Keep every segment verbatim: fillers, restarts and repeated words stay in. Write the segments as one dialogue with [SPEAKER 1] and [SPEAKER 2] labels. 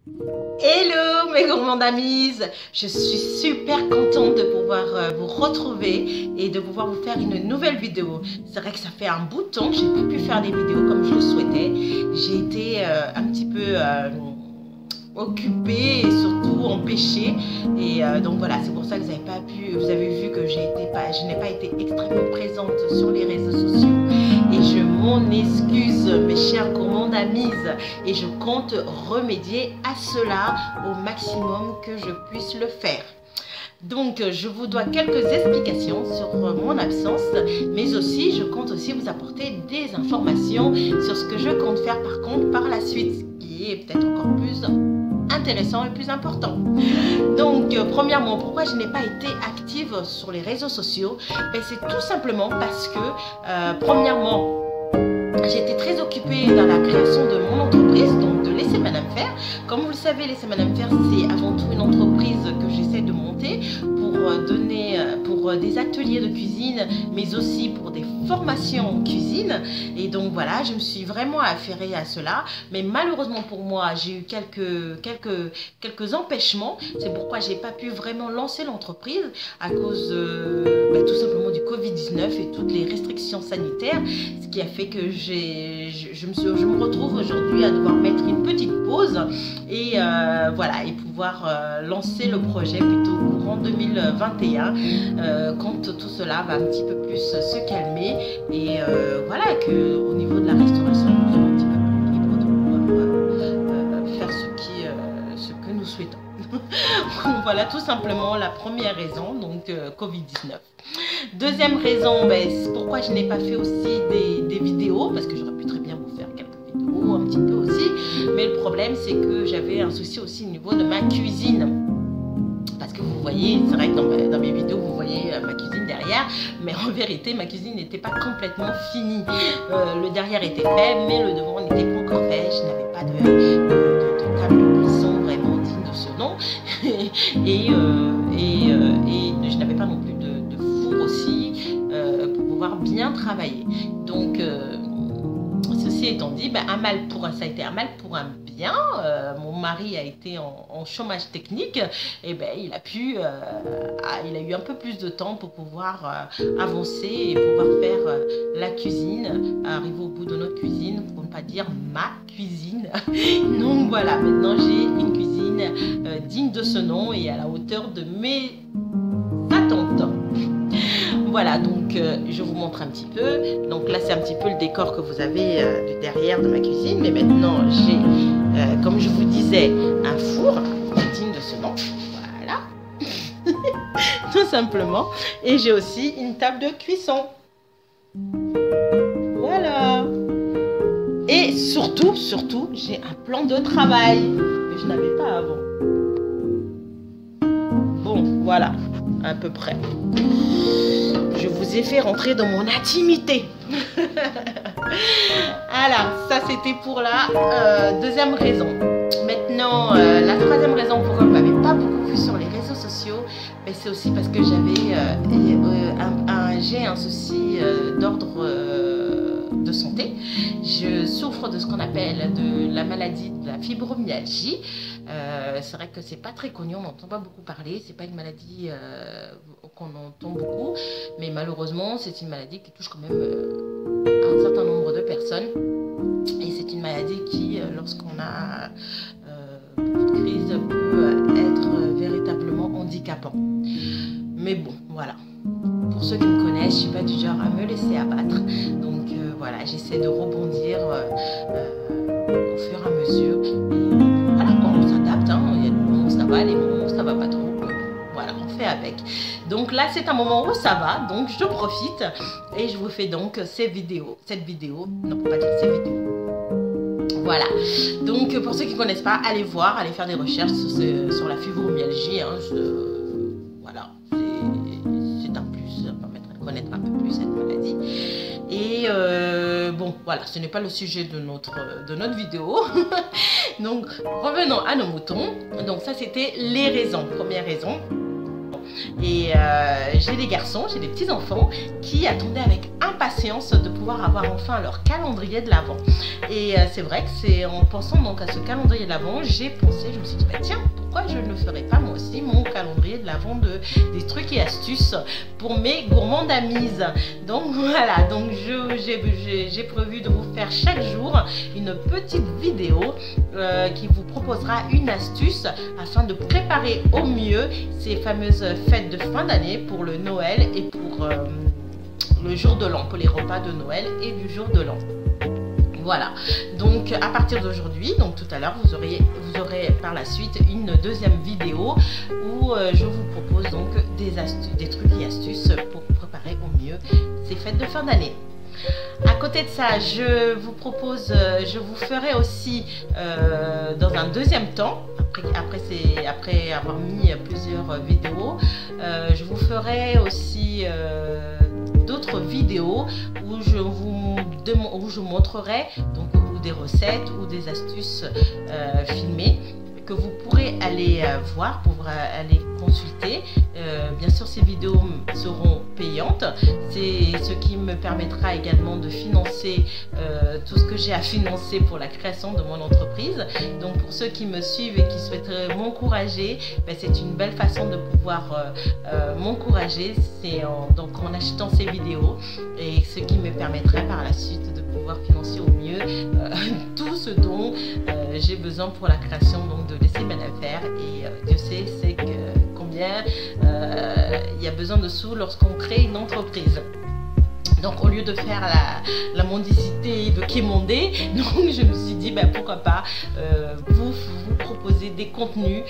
[SPEAKER 1] Hello mes gourmandes amies, je suis super contente de pouvoir euh, vous retrouver et de pouvoir vous faire une nouvelle vidéo. C'est vrai que ça fait un bout de temps que j'ai pas pu faire des vidéos comme je le souhaitais. J'ai été euh, un petit peu euh, occupée et surtout empêchée et euh, donc voilà, c'est pour ça que vous avez pas pu, vous avez vu que j'ai été pas, je n'ai pas été extrêmement présente sur les réseaux sociaux et je m'en excuse mes chères gourmandes amies et je compte remédier à cela au maximum que je puisse le faire. Donc je vous dois quelques explications sur mon absence, mais aussi je compte aussi vous apporter des informations sur ce que je compte faire par contre par la suite, ce qui est peut-être encore plus intéressant et plus important. Donc euh, premièrement, pourquoi je n'ai pas été active sur les réseaux sociaux? Ben, c'est tout simplement parce que euh, premièrement, j'étais très occupée dans la création de mon entreprise, donc de Laissez Madame faire. Comme vous le savez, Laissez Madame faire, c'est avant tout une entreprise que j'essaie de monter pour donner pour des ateliers de cuisine, mais aussi pour des formations en cuisine. Et donc voilà, je me suis vraiment affairée à cela. Mais malheureusement pour moi, j'ai eu quelques, quelques, quelques empêchements. C'est pourquoi j'ai pas pu vraiment lancer l'entreprise à cause euh, bah, tout simplement du Covid dix-neuf et toutes les restrictions sanitaires. Ce qui a fait que j'ai, je, je, me suis, je me retrouve aujourd'hui à devoir mettre une petite pause et euh, voilà, et pouvoir euh, lancer le projet plutôt courant deux mille vingt et un euh, quand tout cela va un petit peu plus se calmer et euh, voilà, que au niveau de la restauration nous sommes un petit peu plus libres de pouvoir euh, euh, faire ce, qui, euh, ce que nous souhaitons. Voilà tout simplement la première raison, donc euh, Covid dix-neuf. Deuxième raison, ben, c'est pourquoi je n'ai pas fait aussi des, des vidéos, parce que j'aurais pu très bien vous faire quelques vidéos un petit peu aussi, mais le problème c'est que j'avais un souci aussi au niveau de ma cuisine. Parce que vous voyez, c'est vrai que dans, ma, dans mes vidéos, vous voyez euh, ma cuisine derrière, mais en vérité, ma cuisine n'était pas complètement finie. Euh, le derrière était fait, mais le devant n'était pas encore fait. Je n'avais pas de, de, de table de cuisson vraiment digne de ce nom. et, euh, et, euh, et je n'avais pas non plus de, de four aussi euh, pour pouvoir bien travailler. Donc, euh, ceci étant dit, ben, un mal pour un, ça a été un mal pour un bien. Euh, mon mari a été en, en chômage technique et ben il a pu, euh, il a eu un peu plus de temps pour pouvoir euh, avancer et pouvoir faire euh, la cuisine, arriver au bout de notre cuisine, pour ne pas dire ma cuisine. Donc voilà, maintenant j'ai une cuisine euh, digne de ce nom et à la hauteur de mes attentes. Voilà, donc euh, je vous montre un petit peu. Donc là, c'est un petit peu le décor que vous avez euh, du derrière de ma cuisine. Mais maintenant, j'ai, euh, comme je vous disais, un four digne de ce nom. Voilà. Tout simplement. Et j'ai aussi une table de cuisson. Voilà. Et surtout, surtout, j'ai un plan de travail que je n'avais pas avant. Bon, voilà, à peu près. Je vous ai fait rentrer dans mon intimité. Alors, ça c'était pour la euh, deuxième raison. Maintenant, euh, la troisième raison pourquoi vous ne m'avez pas beaucoup vu sur les réseaux sociaux, c'est aussi parce que j'avais euh, euh, un, un, j'ai un souci euh, d'ordre euh, de santé. Je souffre de ce qu'on appelle de la maladie de la fibromyalgie. Euh, c'est vrai que c'est pas très connu, on n'entend pas beaucoup parler. C'est pas une maladie euh, qu'on entend beaucoup, mais malheureusement, c'est une maladie qui touche quand même euh, un certain nombre de personnes. Et c'est une maladie qui, euh, lorsqu'on a euh, beaucoup de crises, peut être véritablement handicapant. Mais bon, voilà. Pour ceux qui me connaissent, je suis pas du genre à me laisser abattre. Donc euh, voilà, j'essaie de rebondir euh, euh, au fur et à mesure. Et voilà, quand on s'adapte, hein, il y a des moments où ça va, les moments où ça va pas trop. Voilà, on fait avec. Donc là, c'est un moment où ça va, donc je profite et je vous fais donc ces vidéos, cette vidéo, non, on peut pas dire ces vidéos. Voilà, donc pour ceux qui ne connaissent pas, allez voir, allez faire des recherches sur, ce, sur la fibromyalgie. Hein, je, voilà, c'est un plus, ça permettre de connaître un peu plus cette maladie. Et euh, bon, voilà, ce n'est pas le sujet de notre, de notre vidéo. Donc, revenons à nos moutons. Donc ça, c'était les raisons. Première raison. Et euh, j'ai des garçons, j'ai des petits enfants qui attendaient avec impatience de pouvoir avoir enfin leur calendrier de l'Avent. Et euh, c'est vrai que c'est en pensant donc à ce calendrier de l'Avent, j'ai pensé, je me suis dit, bah, tiens, pourquoi je ne ferais pas moi aussi mon calendrier de l'Avent de des trucs et astuces pour mes gourmands d'amis. Donc voilà, donc j'ai prévu de vous faire chaque jour une petite vidéo euh, qui vous proposera une astuce afin de préparer au mieux ces fameuses fêtes de fin d'année pour le Noël et pour euh, le jour de l'an, pour les repas de Noël et du jour de l'an. Voilà, donc à partir d'aujourd'hui, donc tout à l'heure, vous aurez, vous aurez par la suite une deuxième vidéo où euh, je vous propose donc des astuces, des trucs et astuces pour préparer au mieux ces fêtes de fin d'année. À côté de ça, je vous propose, je vous ferai aussi euh, dans un deuxième temps, après, après, après avoir mis plusieurs vidéos, euh, je vous ferai aussi euh, d'autres vidéos où je vous où je montrerai donc ou des recettes ou des astuces euh, filmées que vous pourrez aller euh, voir, pour euh, aller consulter. Euh, bien sûr, ces vidéos seront payantes. C'est ce qui me permettra également de financer euh, tout ce que j'ai à financer pour la création de mon entreprise. Donc, pour ceux qui me suivent et qui souhaiteraient m'encourager, ben, c'est une belle façon de pouvoir euh, euh, m'encourager. C'est en, donc en achetant ces vidéos, et ce qui me permettrait par la suite de pouvoir financer au mieux euh, tout ce dont euh, j'ai besoin pour la création donc de laisser mes affaires. Et euh, Dieu sait c'est que combien euh, il y a besoin de sous lorsqu'on crée une entreprise. Donc au lieu de faire la, la mendicité de quémander, donc je me suis dit ben, pourquoi pas euh, vous, vous proposer des contenus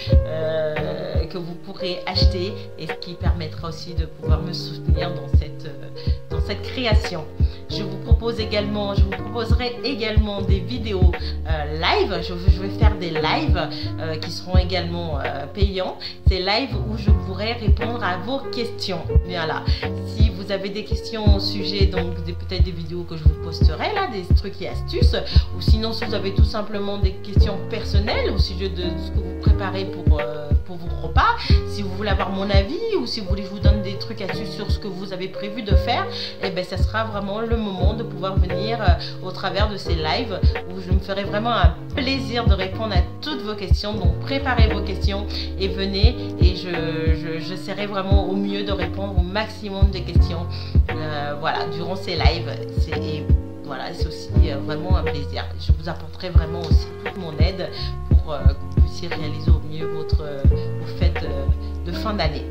[SPEAKER 1] euh, que vous pourrez acheter, et ce qui permettra aussi de pouvoir me soutenir dans cette, euh, dans cette création. Je vous propose également, je vous proposerai également des vidéos euh, live. Je, je vais faire des lives euh, qui seront également euh, payants. Ces lives où je pourrai répondre à vos questions. Voilà. Si vous avez des questions au sujet, donc peut-être des vidéos que je vous posterai là, des trucs et astuces, ou sinon si vous avez tout simplement des questions personnelles au sujet de ce que vous préparez pour, euh, pour vos repas, si vous voulez avoir mon avis ou si vous voulez que je vous donne des trucs et astuces sur ce que vous avez prévu de faire, et bien ça sera vraiment le moment de pouvoir venir euh, au travers de ces lives où je me ferai vraiment un plaisir de répondre à toutes vos questions. Donc préparez vos questions et venez, et je, je, je serai vraiment au mieux de répondre au maximum des questions euh, voilà, durant ces lives. Et voilà, c'est aussi euh, vraiment un plaisir. Je vous apporterai vraiment aussi toute mon aide pour euh, que vous puissiez réaliser au mieux votre, euh, vos fêtes euh, de fin d'année.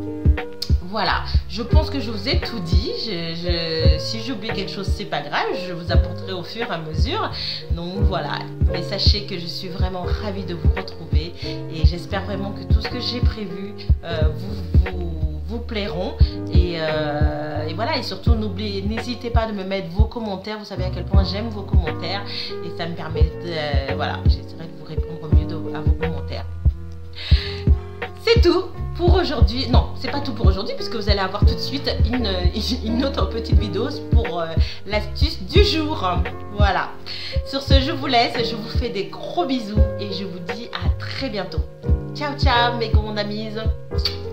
[SPEAKER 1] Voilà, je pense que je vous ai tout dit. Je, je, si j'ai oublié quelque chose, c'est pas grave, je vous apporterai au fur et à mesure. Donc voilà, mais sachez que je suis vraiment ravie de vous retrouver, et j'espère vraiment que tout ce que j'ai prévu euh, vous, vous, vous plairont. Et, euh, et voilà, et surtout n'hésitez pas de me mettre vos commentaires. Vous savez à quel point j'aime vos commentaires, et ça me permet de, euh, voilà, j'essaierai de vous répondre au mieux de, à vos commentaires. C'est tout pour aujourd'hui. Non, c'est pas tout pour aujourd'hui, puisque vous allez avoir tout de suite une, une autre petite vidéo pour euh, l'astuce du jour. Voilà. Sur ce, je vous laisse. Je vous fais des gros bisous et je vous dis à très bientôt. Ciao, ciao mes grandes amies.